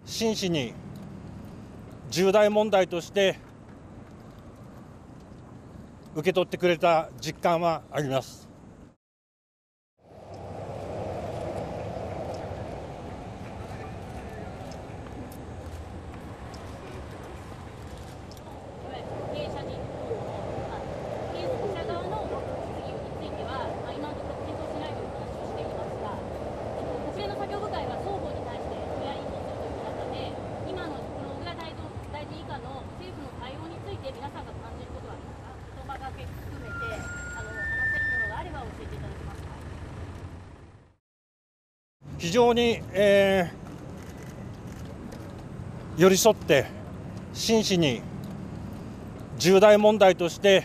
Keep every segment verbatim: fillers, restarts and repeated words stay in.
真摯に重大問題として受け取ってくれた実感はあります。非常に、えー、寄り添って真摯に重大問題として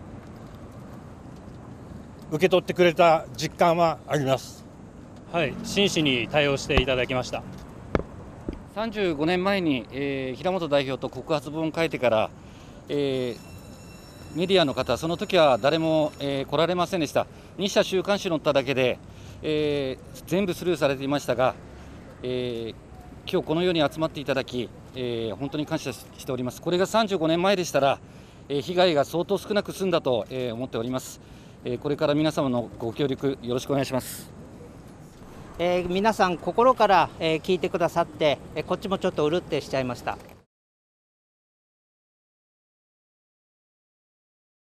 受け取ってくれた実感はあります。 はい、真摯に対応していただきました。 さんじゅうごねんまえに、えー、平本代表と告発文を書いてから、えー、メディアの方、その時は誰も、えー、来られませんでした。日社週刊誌載っただけで、えー、全部スルーされていましたが、えー、今日このように集まっていただき、えー、本当に感謝しております。これがさんじゅうごねんまえでしたら、えー、被害が相当少なく済んだと、えー、思っております。えー、これから皆様のご協力よろしくお願いします。 えー、皆さん心から、えー、聞いてくださって、えー、こっちもちょっとうるってしちゃいました。